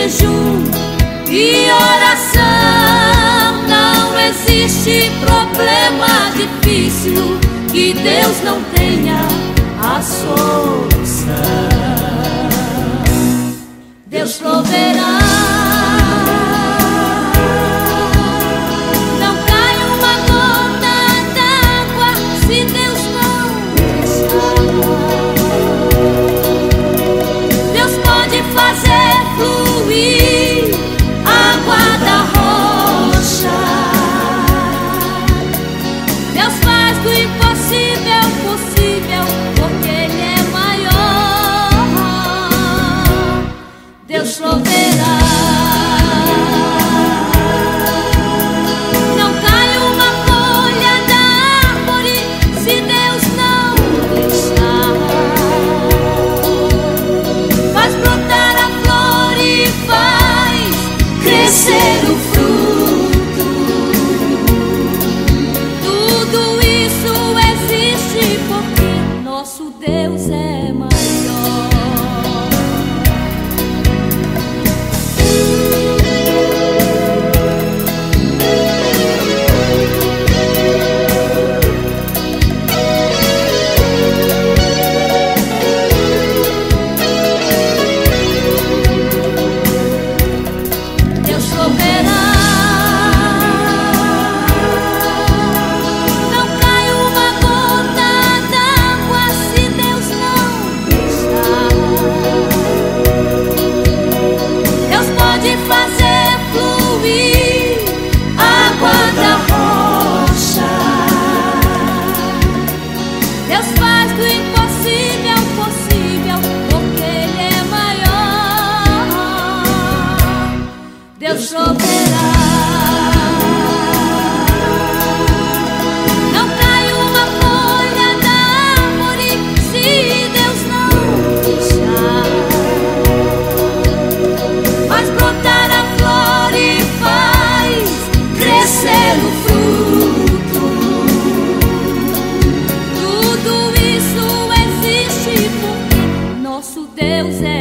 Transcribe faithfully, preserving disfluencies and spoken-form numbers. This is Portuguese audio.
jejum e oração. Não existe problema difícil que Deus não tenha a solução. Deus proverá. Não cai uma gota d'água se Deus não deixar. Deus pode fazer fluir água da rocha. Deus faz do impossível possível, porque Ele é maior. Deus proverá. Não cai uma folha da árvore se Deus não deixar. Faz brotar a flor e faz crescer o fruto. Tudo isso existe porque nosso Deus é maior. Deus proverá. Não cai uma gota d'água se Deus não deixar. Deus pode fazer fluir água da rocha. Deus faz do impossível possível, porque Ele é maior. Deus proverá. Não cai uma folha da árvore se Deus não deixar. Faz brotar a flor e faz crescer o fruto. Tudo isso existe porque nosso Deus é